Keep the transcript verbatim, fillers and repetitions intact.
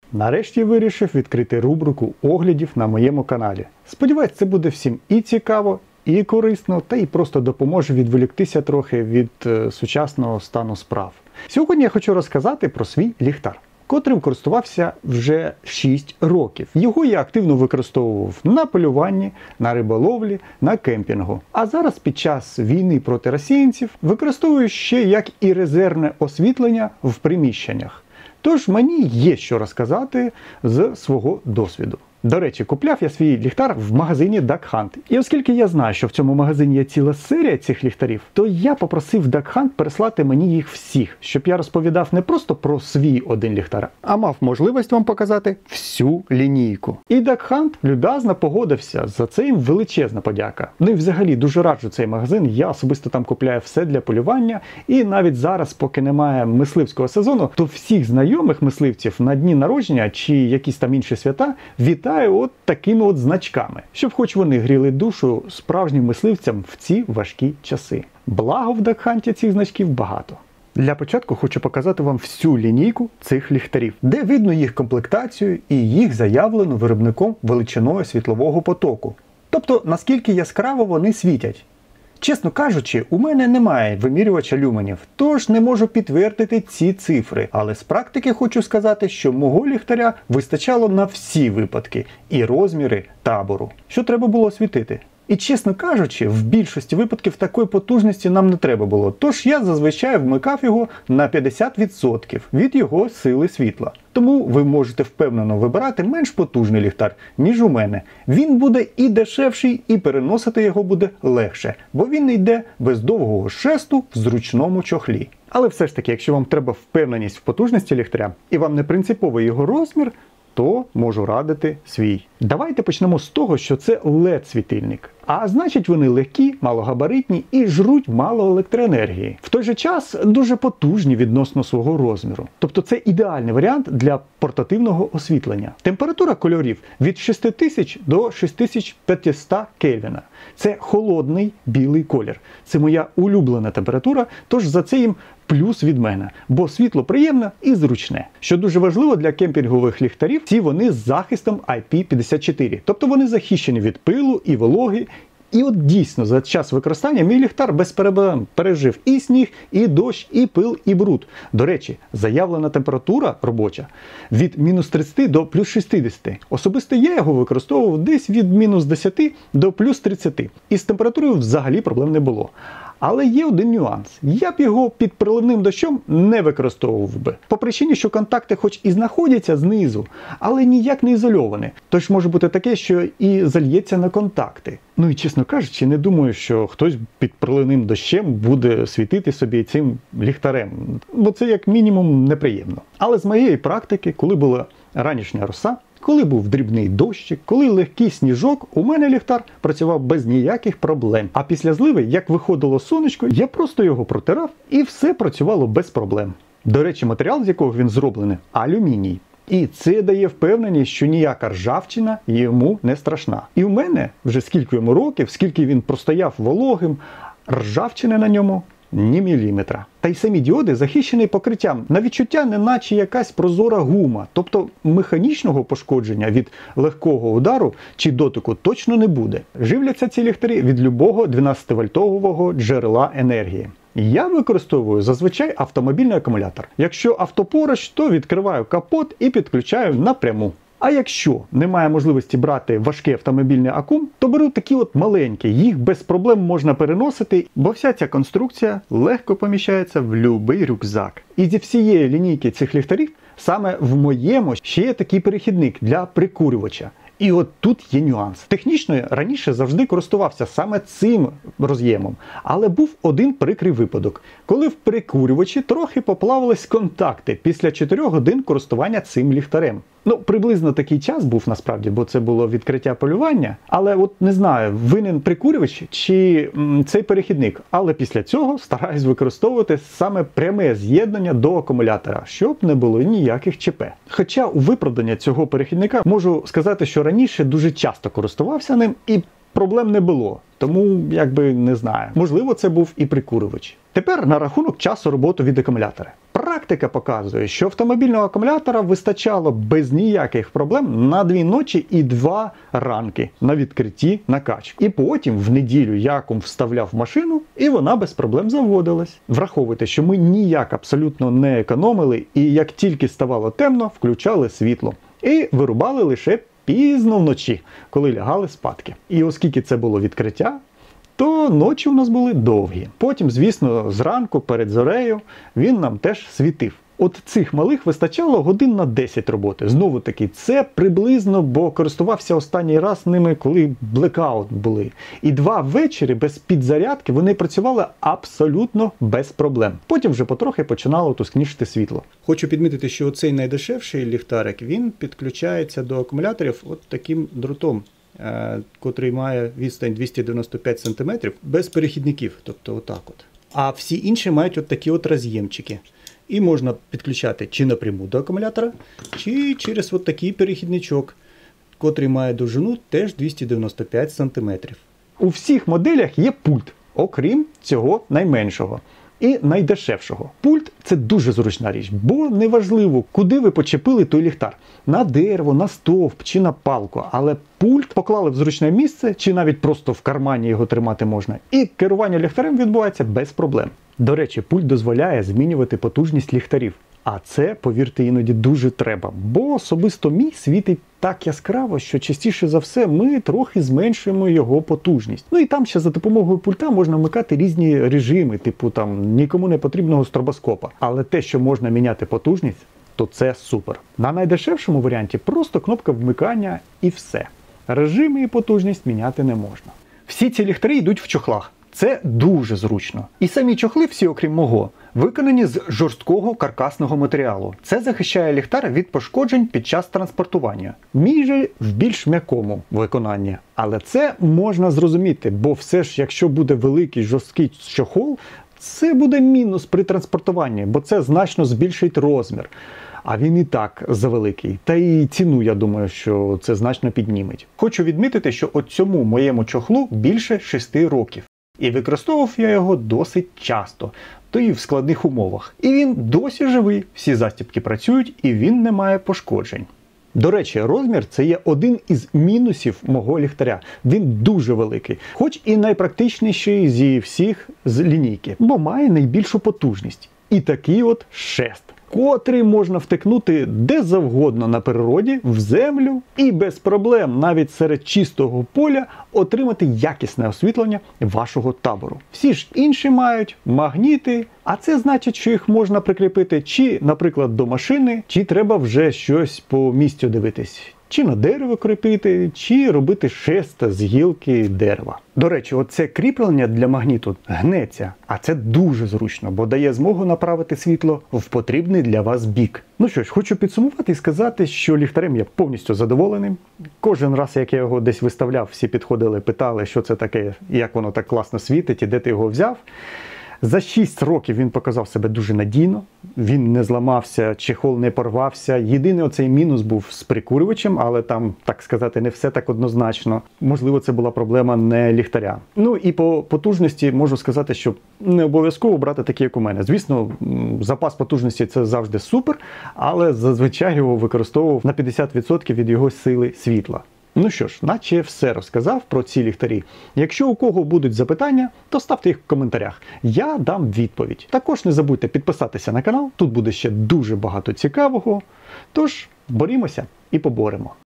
Нарешті вирішив відкрити рубрику оглядів на моєму каналі. Сподіваюсь, це буде всім і цікаво, і корисно, та й просто допоможе відволіктися трохи від е, сучасного стану справ. Сьогодні я хочу розказати про свій ліхтар, котрим користувався вже шість років. Його я активно використовував на полюванні, на риболовлі, на кемпінгу. А зараз під час війни проти росіянців використовую ще як і резервне освітлення в приміщеннях. Тож мені є що розказати з свого досвіду. До речі, купляв я свій ліхтар в магазині Duck Hunt. І оскільки я знаю, що в цьому магазині є ціла серія цих ліхтарів, то я попросив Duck Hunt переслати мені їх всіх, щоб я розповідав не просто про свій один ліхтар, а мав можливість вам показати всю лінійку. І Duck Hunt люб'язно погодився, за це їм величезна подяка. Ну і взагалі дуже раджу цей магазин, я особисто там купляю все для полювання, і навіть зараз, поки немає мисливського сезону, то всіх знайомих мисливців на дні народження чи якісь там інші свята вітаю от такими от значками, щоб хоч вони гріли душу справжнім мисливцям в ці важкі часи. Благо в Duck Hunt цих значків багато. Для початку хочу показати вам всю лінійку цих ліхтарів, де видно їх комплектацію і їх заявлену виробником величиною світлового потоку. Тобто, наскільки яскраво вони світять. Чесно кажучи, у мене немає вимірювача люменів, тож не можу підтвердити ці цифри. Але з практики хочу сказати, що мого ліхтаря вистачало на всі випадки і розміри табору, що треба було світити. І чесно кажучи, в більшості випадків такої потужності нам не треба було, тож я зазвичай вмикав його на п'ятдесят відсотків від його сили світла. Тому ви можете впевнено вибирати менш потужний ліхтар, ніж у мене. Він буде і дешевший, і переносити його буде легше, бо він не йде без довгого шесту в зручному чохлі. Але все ж таки, якщо вам треба впевненість в потужності ліхтаря, і вам не принциповий його розмір, то можу радити свій. Давайте почнемо з того, що це лед-світильник. А значить, вони легкі, малогабаритні і жруть мало електроенергії. В той же час дуже потужні відносно свого розміру. Тобто це ідеальний варіант для портативного освітлення. Температура кольорів від шести тисяч до шести тисяч п'ятисот Кельвіна. Це холодний білий колір. Це моя улюблена температура, тож за це їм плюс від мене, бо світло приємне і зручне. Що дуже важливо для кемпінгових ліхтарів, ці вони з захистом ай пі п'ятдесят чотири. Тобто вони захищені від пилу і вологи. І от дійсно за час використання мій ліхтар без проблем пережив і сніг, і дощ, і пил, і бруд. До речі, заявлена температура робоча від мінус тридцяти до плюс шістдесяти. Особисто я його використовував десь від мінус десяти до плюс тридцяти. І з температурою взагалі проблем не було. Але є один нюанс. Я б його під проливним дощом не використовував би. По причині, що контакти хоч і знаходяться знизу, але ніяк не ізольовані. Тож може бути таке, що і зальється на контакти. Ну і чесно кажучи, не думаю, що хтось під проливним дощем буде світити собі цим ліхтарем. Бо це як мінімум неприємно. Але з моєї практики, коли була ранішня роса, коли був дрібний дощик, коли легкий сніжок, у мене ліхтар працював без ніяких проблем. А після зливи, як виходило сонечко, я просто його протирав і все працювало без проблем. До речі, матеріал, з якого він зроблений – алюміній. І це дає впевненість, що ніяка ржавчина йому не страшна. І в мене вже скільки йому років, скільки він простояв вологим, ржавчини на ньому ні міліметра. Та й самі діоди захищені покриттям. На відчуття неначе якась прозора гума. Тобто механічного пошкодження від легкого удару чи дотику точно не буде. Живляться ці ліхтарі від любого дванадцятивольтового джерела енергії. Я використовую зазвичай автомобільний акумулятор. Якщо авто поруч, то відкриваю капот і підключаю напряму. А якщо немає можливості брати важкий автомобільний акум, то беру такі от маленькі, їх без проблем можна переносити, бо вся ця конструкція легко поміщається в будь-який рюкзак. І зі всієї лінійки цих ліхтарів саме в моєму ще є такий перехідник для прикурювача. І от тут є нюанс. Технічно я раніше завжди користувався саме цим роз'ємом, але був один прикрий випадок, коли в прикурювачі трохи поплавились контакти після чотирьох годин користування цим ліхтарем. Ну, приблизно такий час був насправді, бо це було відкриття полювання, але от не знаю, винен прикурювач чи м, цей перехідник, але після цього стараюсь використовувати саме пряме з'єднання до акумулятора, щоб не було ніяких ЧП. Хоча у виправдання цього перехідника можу сказати, що раніше дуже часто користувався ним і проблем не було. Тому, якби, не знаю. Можливо, це був і прикурювач. Тепер на рахунок часу роботи від акумулятора. практика показує, що автомобільного акумулятора вистачало без ніяких проблем на дві ночі і два ранки на відкритті накачки. І потім в неділю я акум вставляв в машину, і вона без проблем заводилась. Враховуйте, що ми ніяк абсолютно не економили, і як тільки ставало темно, включали світло. І вирубали лише пізно вночі, коли лягали спадки. І оскільки це було відкриття, то ночі у нас були довгі. Потім, звісно, зранку перед зорею він нам теж світив. От цих малих вистачало годин на десять роботи. Знову таки, це приблизно, бо користувався останній раз ними, коли блекаут були. І два ввечері без підзарядки вони працювали абсолютно без проблем. Потім вже потрохи починало тускнішити світло. Хочу підмітити, що оцей найдешевший ліхтарик, він підключається до акумуляторів от таким дротом, котрий має відстань двісті дев'яносто п'ять сантиметрів, без перехідників, тобто отак от. А всі інші мають от такі от роз'ємчики. І можна підключати чи напряму до акумулятора, чи через от такий перехідничок, котрий має довжину теж двісті дев'яносто п'ять сантиметрів. У всіх моделях є пульт, окрім цього найменшого і найдешевшого. Пульт – це дуже зручна річ, бо неважливо, куди ви почепили той ліхтар. На дерево, на стовп чи на палку, але пульт поклали в зручне місце, чи навіть просто в кармані його тримати можна, і керування ліхтарем відбувається без проблем. До речі, пульт дозволяє змінювати потужність ліхтарів. А це, повірте, іноді дуже треба, бо особисто мій світить так яскраво, що частіше за все ми трохи зменшуємо його потужність. Ну і там ще за допомогою пульта можна вмикати різні режими, типу там нікому не потрібного стробоскопа. Але те, що можна міняти потужність, то це супер. На найдешевшому варіанті просто кнопка вмикання і все. Режими і потужність міняти не можна. Всі ці ліхтарі йдуть в чохлах. Це дуже зручно. І самі чохли, всі окрім мого, виконані з жорсткого каркасного матеріалу. Це захищає ліхтар від пошкоджень під час транспортування. Мій же в більш м'якому виконанні. Але це можна зрозуміти, бо все ж, якщо буде великий жорсткий чохол, це буде мінус при транспортуванні, бо це значно збільшить розмір. А він і так завеликий. Та і ціну, я думаю, що це значно підніметь. Хочу відмітити, що от цьому моєму чохлу більше шести років. І використовував я його досить часто, то і в складних умовах. І він досі живий, всі застібки працюють і він не має пошкоджень. До речі, розмір – це є один із мінусів мого ліхтаря. Він дуже великий, хоч і найпрактичніший зі всіх з лінійки, бо має найбільшу потужність. І такий от шест, котрий можна втикнути де завгодно на природі, в землю і без проблем навіть серед чистого поля отримати якісне освітлення вашого табору. Всі ж інші мають магніти, а це значить, що їх можна прикріпити чи, наприклад, до машини, чи треба вже щось по місцю дивитись. Чи на дерево кріпити, чи робити шест з гілки дерева. До речі, оце кріплення для магніту гнеться, а це дуже зручно, бо дає змогу направити світло в потрібний для вас бік. Ну що ж, хочу підсумувати і сказати, що ліхтарем я повністю задоволений. Кожен раз, як я його десь виставляв, всі підходили, питали, що це таке, як воно так класно світить і де ти його взяв. За шість років він показав себе дуже надійно, він не зламався, чехол не порвався. Єдиний оцей мінус був з прикурювачем, але там, так сказати, не все так однозначно. Можливо, це була проблема не ліхтаря. Ну і по потужності можу сказати, що не обов'язково брати такі, як у мене. Звісно, запас потужності – це завжди супер, але зазвичай його використовував на п'ятдесят відсотків від його сили світла. Ну що ж, наче все розказав про ці ліхтарі. Якщо у кого будуть запитання, то ставте їх в коментарях. Я дам відповідь. Також не забудьте підписатися на канал, тут буде ще дуже багато цікавого. Тож, борімося і поборемо.